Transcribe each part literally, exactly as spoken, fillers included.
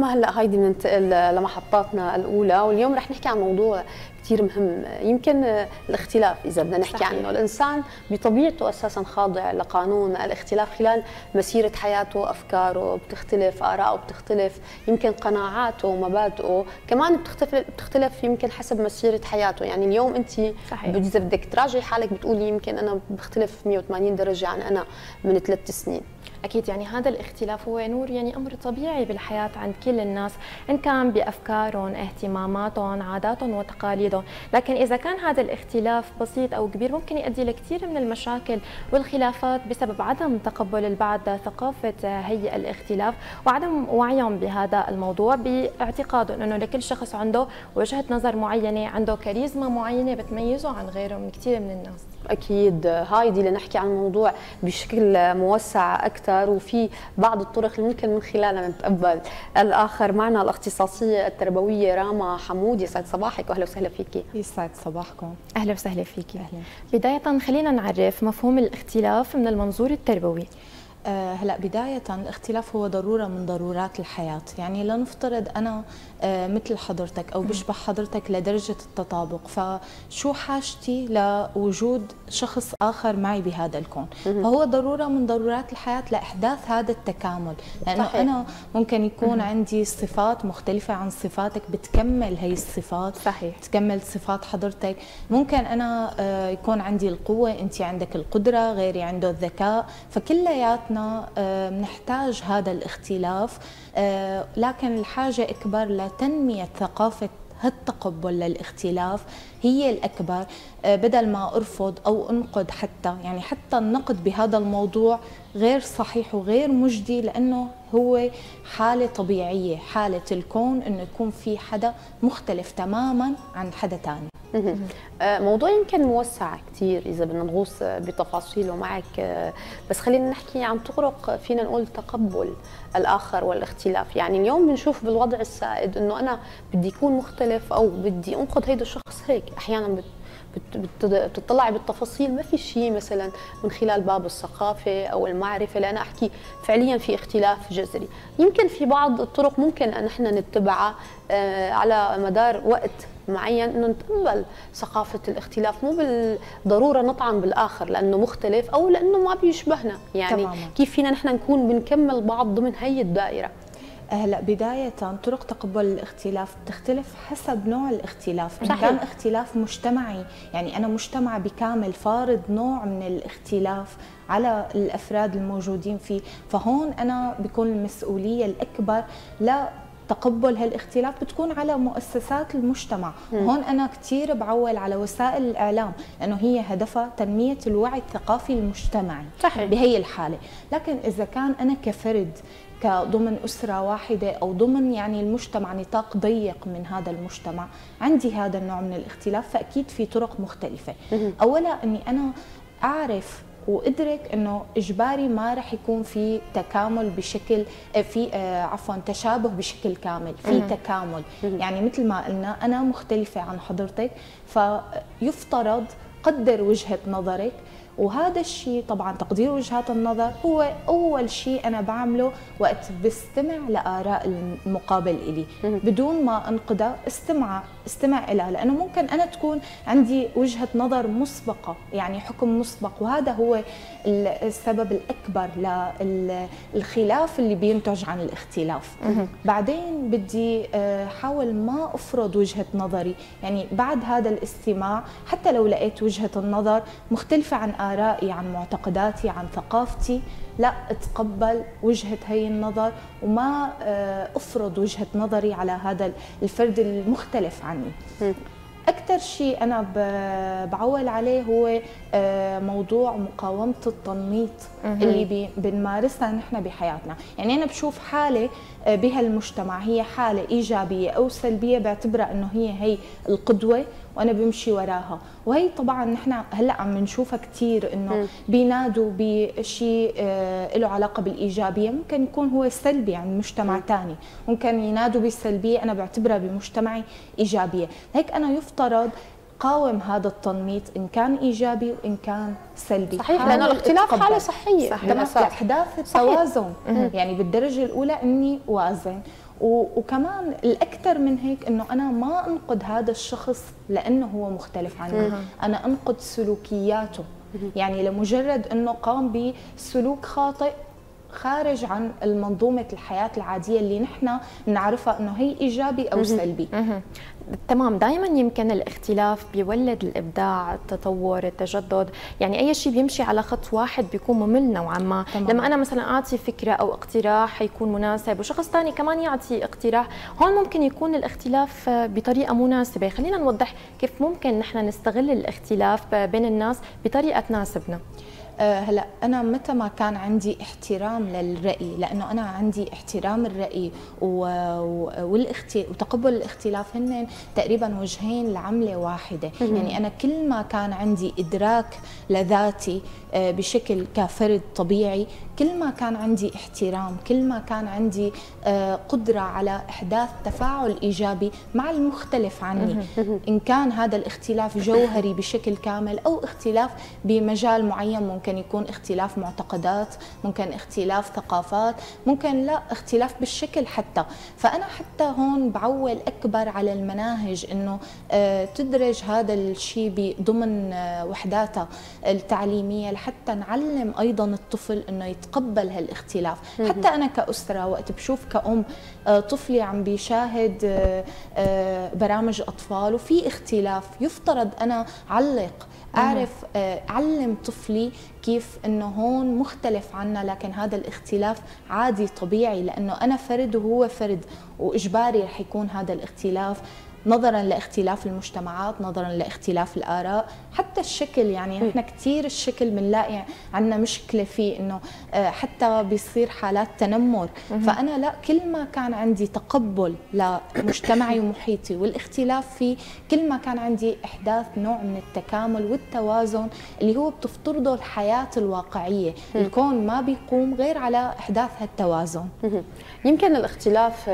اما هلا هيدي بننتقل لمحطاتنا الاولى، واليوم رح نحكي عن موضوع كثير مهم، يمكن الاختلاف اذا بدنا نحكي صحيح. عنه. الانسان بطبيعته اساسا خاضع لقانون الاختلاف خلال مسيره حياته، افكاره بتختلف، اراءه بتختلف، يمكن قناعاته ومبادئه كمان بتختلف بتختلف يمكن حسب مسيره حياته. يعني اليوم انت اذا بدك تراجعي حالك بتقولي يمكن انا بختلف مئة وثمانين درجه عن انا من ثلاث سنين. أكيد يعني هذا الاختلاف هو نور، يعني أمر طبيعي بالحياة عند كل الناس، إن كان بأفكارهم، اهتماماتهم، عاداتهم وتقاليدهم، لكن إذا كان هذا الاختلاف بسيط أو كبير ممكن يؤدي لكثير من المشاكل والخلافات بسبب عدم تقبل البعض ثقافة هي الاختلاف وعدم وعيهم بهذا الموضوع، باعتقادهم أنه لكل شخص عنده وجهة نظر معينة، عنده كاريزما معينة بتميزه عن غيره من كثير من الناس. أكيد هايدي لنحكي عن الموضوع بشكل موسع أكثر، وفي بعض الطرق اللي ممكن من خلالها نتقبل الآخر. معنا الاختصاصية التربوية راما حمود. يسعد صباحك وأهلا وسهلا فيكي. يسعد صباحكم. أهلا وسهلا فيكي. أهلا. بداية خلينا نعرف مفهوم الاختلاف من المنظور التربوي. أه هلا بداية الاختلاف هو ضرورة من ضرورات الحياة، يعني لنفترض أنا أه مثل حضرتك أو بشبه حضرتك لدرجة التطابق، فشو حاجتي لوجود شخص آخر معي بهذا الكون؟ فهو ضرورة من ضرورات الحياة لإحداث هذا التكامل، لأنه صحيح. أنا ممكن يكون عندي صفات مختلفة عن صفاتك بتكمل هي الصفات، صحيح. تكمل صفات حضرتك. ممكن أنا أه يكون عندي القوة، أنت عندك القدرة، غيري عنده الذكاء، فكلياتنا نحتاج هذا الاختلاف، لكن الحاجة أكبر لتنمية ثقافة هالتقبل للاختلاف هي الأكبر، بدل ما أرفض أو أنقد. حتى يعني حتى النقد بهذا الموضوع غير صحيح وغير مجدي، لأنه هو حالة طبيعية، حالة الكون إنه يكون في حدا مختلف تماما عن حدا ثاني. موضوع يمكن موسع كثير إذا بدنا نغوص بتفاصيله معك، بس خلينا نحكي عن طرق فينا نقول تقبل الآخر والاختلاف. يعني اليوم بنشوف بالوضع السائد إنه أنا بدي أكون مختلف أو بدي أنقد هيدا الشخص هيك، أحيانا بتطلعي بالتفاصيل ما في شيء مثلا من خلال باب الثقافه او المعرفه، لأنا احكي فعليا في اختلاف جذري. يمكن في بعض الطرق ممكن ان احنا نتبعها على مدار وقت معين، انه نتقبل ثقافه الاختلاف، مو بالضروره نطعن بالاخر لانه مختلف او لانه ما بيشبهنا. يعني تماما. كيف فينا نحن نكون بنكمل بعض ضمن هي الدائره؟ هلا بداية طرق تقبل الاختلاف بتختلف حسب نوع الاختلاف. إن كان اختلاف مجتمعي، يعني أنا مجتمع بكامل فارض نوع من الاختلاف على الأفراد الموجودين فيه، فهون أنا بيكون المسؤولية الأكبر لا تقبل هالاختلاف بتكون على مؤسسات المجتمع. هون أنا كثير بعول على وسائل الإعلام، لأنه هي هدفها تنمية الوعي الثقافي المجتمعي صحيح. بهي الحالة. لكن إذا كان أنا كفرد كضمن أسرة واحدة أو ضمن يعني المجتمع نطاق ضيق من هذا المجتمع عندي هذا النوع من الاختلاف، فأكيد في طرق مختلفة. أولا أني أنا أعرف وادرك انه اجباري ما رح يكون في تكامل بشكل في عفوا تشابه بشكل كامل، في تكامل. يعني مثل ما قلنا انا مختلفه عن حضرتك، فيفترض قدر وجهه نظرك، وهذا الشيء طبعا تقدير وجهات النظر هو اول شيء انا بعمله وقت بستمع لاراء المقابل الي بدون ما انقدها. استمع استمع لها، لانه ممكن انا تكون عندي وجهه نظر مسبقه، يعني حكم مسبق، وهذا هو السبب الاكبر للخلاف اللي بينتج عن الاختلاف. بعدين بدي احاول ما افرض وجهه نظري، يعني بعد هذا الاستماع حتى لو لقيت وجهه النظر مختلفه عن آرائي، عن معتقداتي، عن ثقافتي، لا اتقبل وجهة هي النظر وما افرض وجهة نظري على هذا الفرد المختلف عني. أكثر شيء أنا بعول عليه هو موضوع مقاومة التنميط اللي بنمارسها نحن بحياتنا. يعني أنا بشوف حالة بهالمجتمع هي حالة إيجابية أو سلبية، بعتبرها إنه هي هي القدوة وأنا بمشي وراها، وهي طبعا نحن هلا عم نشوفها كثير إنه بينادوا بشيء له علاقة بالإيجابية، ممكن يكون هو سلبي عن مجتمع ثاني، ممكن ينادوا بالسلبية أنا بعتبرها بمجتمعي إيجابية. هيك أنا يفترض قاوم هذا التنميط ان كان ايجابي وان كان سلبي. صحيح، لانه الاختلاف حاله صحيه. صحيح. احداث التوازن، يعني بالدرجه الاولى اني وازن، وكمان الاكثر من هيك انه انا ما انقد هذا الشخص لانه هو مختلف عني، انا انقد سلوكياته. يعني لمجرد انه قام بسلوك خاطئ خارج عن المنظومة الحياة العادية اللي نحن نعرفها انه هي ايجابي او سلبي. تمام. دائما يمكن الاختلاف بيولد الابداع، التطور، التجدد، يعني اي شيء بيمشي على خط واحد بيكون ممل نوعا ما. تمام. لما انا مثلا اعطي فكره او اقتراح حيكون مناسب وشخص ثاني كمان يعطي اقتراح، هون ممكن يكون الاختلاف بطريقه مناسبه. خلينا نوضح كيف ممكن نحن نستغل الاختلاف بين الناس بطريقه تناسبنا. أه هلا انا متى ما كان عندي احترام للراي، لانه انا عندي احترام الراي والاختي وتقبل الاختلاف هن تقريبا وجهين لعمله واحده. يعني انا كل ما كان عندي ادراك لذاتي أه بشكل كفرد طبيعي، كل ما كان عندي احترام، كل ما كان عندي أه قدره على احداث تفاعل ايجابي مع المختلف عني، ان كان هذا الاختلاف جوهري بشكل كامل او اختلاف بمجال معين. ممكن ممكن يكون اختلاف معتقدات، ممكن اختلاف ثقافات، ممكن لا اختلاف بالشكل حتى. فأنا حتى هون بعول أكبر على المناهج إنه تدرج هذا الشيء ضمن وحداتها التعليمية لحتى نعلم أيضا الطفل إنه يتقبل هالاختلاف. حتى أنا كأسرة وقت بشوف كأم طفلي عم بيشاهد برامج أطفال وفي اختلاف، يفترض أنا علق أعرف أعلم طفلي كيف إنه هون مختلف عنا، لكن هذا الاختلاف عادي طبيعي، لأنه أنا فرد وهو فرد، وإجباري رح يكون هذا الاختلاف نظرا لاختلاف المجتمعات، نظرا لاختلاف الآراء، حتى الشكل. يعني نحن كثير الشكل بنلاقي عندنا مشكلة فيه، إنه حتى بيصير حالات تنمر. فأنا لا، كل ما كان عندي تقبل لمجتمعي ومحيطي والاختلاف فيه، كل ما كان عندي إحداث نوع من التكامل والتوازن اللي هو بتفترضه الحياة الواقعية. الكون ما بيقوم غير على إحداث هالتوازن. يمكن الاختلاف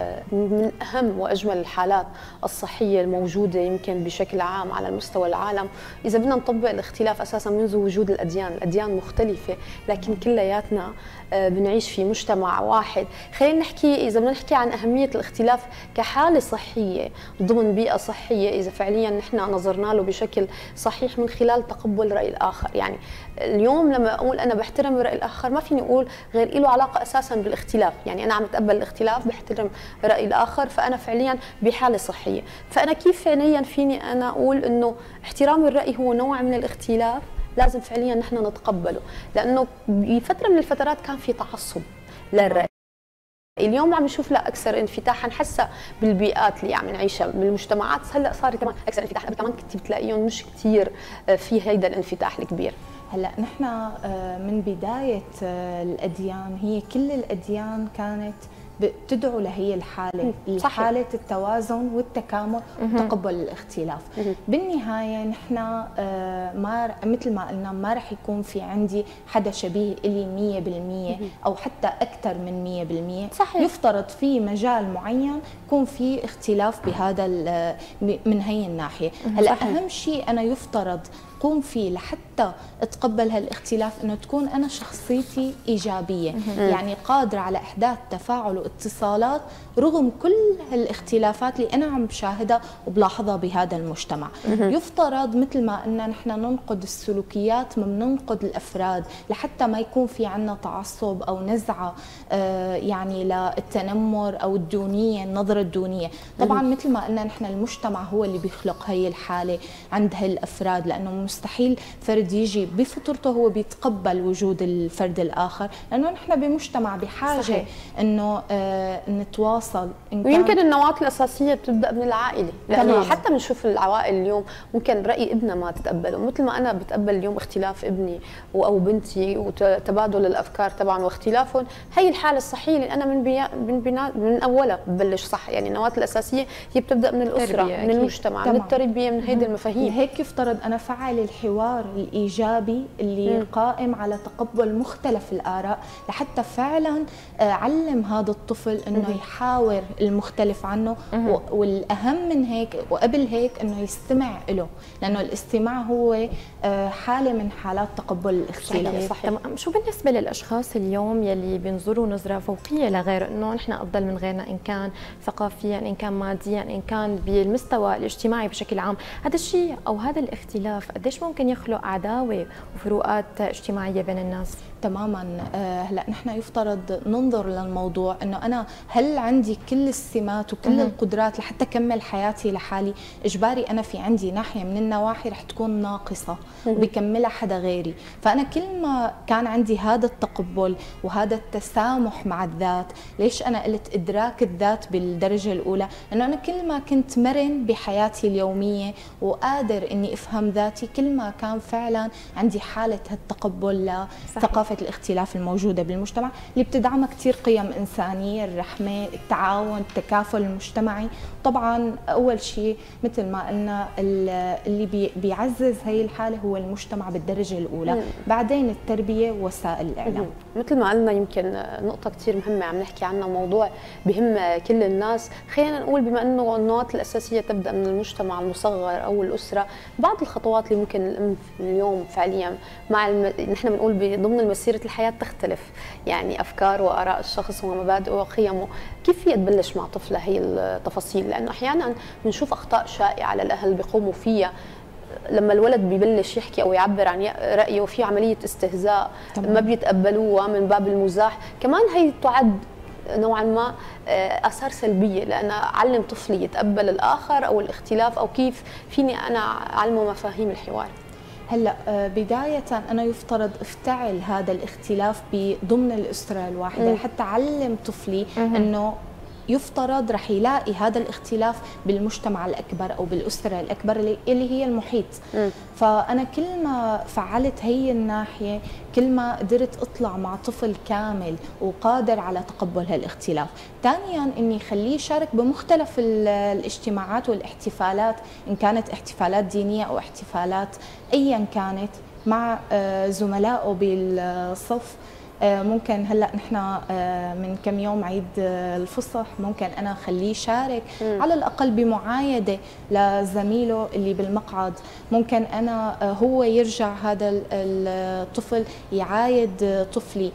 من أهم وأجمل الحالات الصحية الموجودة يمكن بشكل عام على المستوى العالم. إذا بدنا نطبق الاختلاف أساساً منذ وجود الأديان، الأديان مختلفة لكن كلياتنا بنعيش في مجتمع واحد. خلينا نحكي، إذا بدنا نحكي عن أهمية الاختلاف كحالة صحية ضمن بيئة صحية، إذا فعلياً نحن نظرنا له بشكل صحيح من خلال تقبل رأي الآخر. يعني اليوم لما أقول أنا بحترم رأي الآخر، ما فيني أقول غير له علاقة أساساً بالاختلاف. يعني أنا عم أتقبل الاختلاف، بحترم رأي الآخر، فأنا فعلياً بحالة صحية. فأنا كيف فعلياً فيني أنا أقول إنه احترام الرأي هو نوع من الاختلاف لازم فعلياً نحن نتقبله، لأنه بفترة من الفترات كان في تعصب للرأي. اليوم عم نشوف لا اكثر انفتاحا، حسا بالبيئات اللي عم نعيشها بالمجتمعات هلا صار كمان اكثر انفتاح. قبل كمان كنت بتلاقيهم مش كثير في هيدا الانفتاح الكبير. هلا نحن من بدايه الاديان، هي كل الاديان كانت بتدعو لهي الحاله، حاله التوازن والتكامل وتقبل الاختلاف. بالنهايه نحن ما مثل ما قلنا ما رح يكون في عندي حدا شبيه لي مية بالمية او حتى اكثر من مية بالمية. صحيح. يفترض في مجال معين يكون في اختلاف بهذا من هي الناحيه. هلا اهم شيء انا يفترض قوم فيه لحتى اتقبل هالاختلاف، انه تكون انا شخصيتي ايجابيه، يعني قادره على احداث تفاعل واتصالات رغم كل هالاختلافات اللي انا عم بشاهدها وبلاحظها بهذا المجتمع. يفترض مثل ما قلنا نحن ننقد السلوكيات، ما بننقد الافراد، لحتى ما يكون في عندنا تعصب او نزعه آه يعني للتنمر او الدونيه، النظره الدونيه. طبعا مثل ما قلنا نحن المجتمع هو اللي بيخلق هي الحاله عند هالافراد، لانه مستحيل فرد يجي بفطرته هو بيتقبل وجود الفرد الاخر، لانه نحن بمجتمع بحاجه صحيح. انه آه نتواصل. إن ويمكن النواه الاساسيه بتبدا من العائله، لانه حتى بنشوف العوائل اليوم ممكن راي ابنها ما تتقبله، مثل ما انا بتقبل اليوم اختلاف ابني او بنتي وتبادل الافكار طبعا واختلافهم. هي الحاله الصحيه اللي انا من بيا من بنا من اولها ببلش صح. يعني النواه الاساسيه هي بتبدا من الاسره، من المجتمع، من التربيه، من هيدي المفاهيم. هيك يفترض انا فعل فبالتالي الحوار الإيجابي اللي م. قائم على تقبل مختلف الآراء لحتى فعلا علم هذا الطفل أنه م. يحاور المختلف عنه، م. والأهم من هيك وقبل هيك أنه يستمع له، لأنه الاستماع هو حالة من حالات تقبل الاختلاف. صحيح. صحيح. شو بالنسبة للأشخاص اليوم يلي بينظروا نظرة فوقية لغيره، أنه نحن أفضل من غيرنا إن كان ثقافيا إن كان ماديا إن كان بالمستوى الاجتماعي بشكل عام، هذا الشيء أو هذا الاختلاف قديش ممكن يخلق عداوة وفروقات اجتماعية بين الناس؟ تماما. هلا نحن يفترض ننظر للموضوع انه انا هل عندي كل السمات وكل مم. القدرات لحتى اكمل حياتي لحالي؟ اجباري انا في عندي ناحيه من النواحي رح تكون ناقصه وبكملها حدا غيري، فانا كل ما كان عندي هذا التقبل وهذا التسامح مع الذات، ليش انا قلت ادراك الذات بالدرجه الاولى؟ لانه انا كل ما كنت مرن بحياتي اليوميه وقادر اني افهم ذاتي، كل ما كان فعلا عندي حاله هالتقبل لثقافه الاختلاف الموجوده بالمجتمع اللي بتدعمها كثير قيم انسانيه، الرحمه، التعاون، التكافل المجتمعي. طبعا اول شيء مثل ما قلنا اللي بيعزز هي الحاله هو المجتمع بالدرجه الاولى، مم. بعدين التربيه ووسائل الاعلام. مم. مثل ما قلنا يمكن نقطه كثير مهمه عم نحكي عنها، موضوع بهم كل الناس. خلينا نقول بما انه النقاط الاساسيه تبدا من المجتمع المصغر او الاسره، بعض الخطوات اللي ممكن الام اليوم فعليا مع الم... نحن بنقول ضمن مسيره الحياه تختلف، يعني افكار واراء الشخص ومبادئه وقيمه، كيف فيها تبلش مع طفله هي التفاصيل؟ لانه احيانا بنشوف اخطاء شائعه للاهل بيقوموا فيها لما الولد بيبلش يحكي او يعبر عن رايه وفي عمليه استهزاء طبعا. ما بيتقبلوها من باب المزاح، كمان هي تعد نوعا ما اثار سلبيه، لان اعلم طفلي يتقبل الاخر او الاختلاف، او كيف فيني انا اعلمه مفاهيم الحوار؟ هلا بداية أنا يفترض افتعل هذا الاختلاف ضمن الأسرة الواحدة حتى أعلم طفلي أنه يفترض رح يلاقي هذا الاختلاف بالمجتمع الأكبر أو بالأسرة الأكبر اللي هي المحيط. م. فأنا كل ما فعلت هي الناحية كل ما قدرت أطلع مع طفل كامل وقادر على تقبل هالاختلاف. ثانيا إني أخليه يشارك بمختلف الاجتماعات والاحتفالات، إن كانت احتفالات دينية أو احتفالات أيا كانت، مع زملائه بالصف. ممكن هلا نحن من كم يوم عيد الفصح، ممكن انا اخليه يشارك على الاقل بمعايده لزميله اللي بالمقعد، ممكن انا هو يرجع هذا الطفل يعايد طفلي.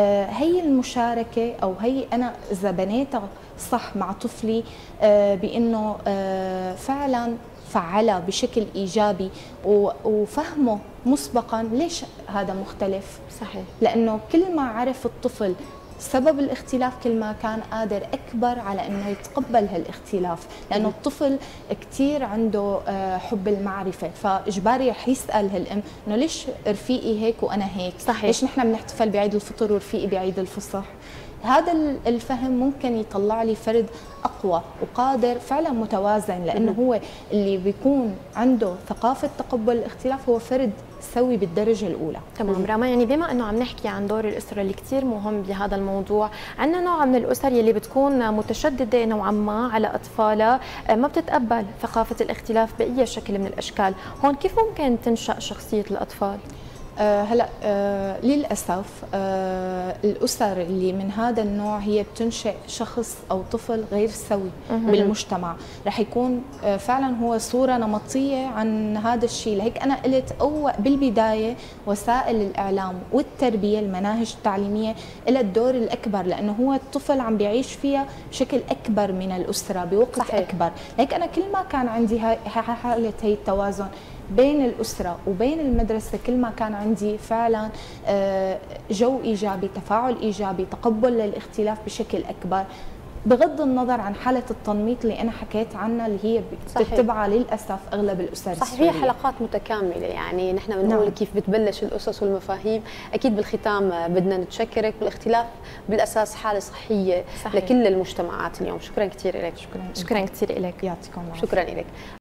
هي المشاركه او هي انا اذا بنيتها صح مع طفلي بانه فعلا فعلها بشكل ايجابي وفهمه مسبقا ليش هذا مختلف. صحيح. لانه كل ما عرف الطفل سبب الاختلاف كل ما كان قادر اكبر على انه يتقبل هالاختلاف، لانه الطفل كثير عنده حب المعرفه، فاجباري رح يسال هالام انه ليش رفيقي هيك وانا هيك؟ صحيح. ليش نحن بنحتفل بعيد الفطر ورفيقي بعيد الفصح؟ هذا الفهم ممكن يطلع لي فرد اقوى وقادر فعلا متوازن، لانه هو اللي بيكون عنده ثقافه تقبل الاختلاف هو فرد سوي بالدرجه الاولى. تمام راما، يعني بما انه عم نحكي عن دور الاسره اللي كثير مهم بهذا الموضوع، عندنا نوع من الاسر يلي بتكون متشدده نوعا ما على اطفالها، ما بتتقبل ثقافه الاختلاف باي شكل من الاشكال، هون كيف ممكن تنشا شخصيه الاطفال؟ آه هلا آه للاسف آه الاسر اللي من هذا النوع هي بتنشئ شخص او طفل غير سوي بالمجتمع، رح يكون آه فعلا هو صوره نمطيه عن هذا الشيء. لهيك انا قلت أو بالبدايه وسائل الاعلام والتربيه، المناهج التعليميه لها الدور الاكبر، لانه هو الطفل عم بيعيش فيها بشكل اكبر من الاسره بوقت صحيح. اكبر. لهيك انا كل ما كان عندي هاي حاله هي التوازن بين الأسرة وبين المدرسة، كل ما كان عندي فعلا جو إيجابي، تفاعل إيجابي، تقبل للاختلاف بشكل أكبر، بغض النظر عن حالة التنميط اللي أنا حكيت عنها اللي هي بتتبعها للأسف أغلب الأسر. صحيح، هي حلقات متكاملة، يعني نحن بنقول نعم. كيف بتبلش الأسس والمفاهيم. أكيد بالختام بدنا نتشكرك، بالاختلاف بالأساس حالة صحية صحيح. لكل المجتمعات اليوم. شكرا كثير لك. شكرا شكرا كثير لك. يعطيكم العافية. شكرا لك.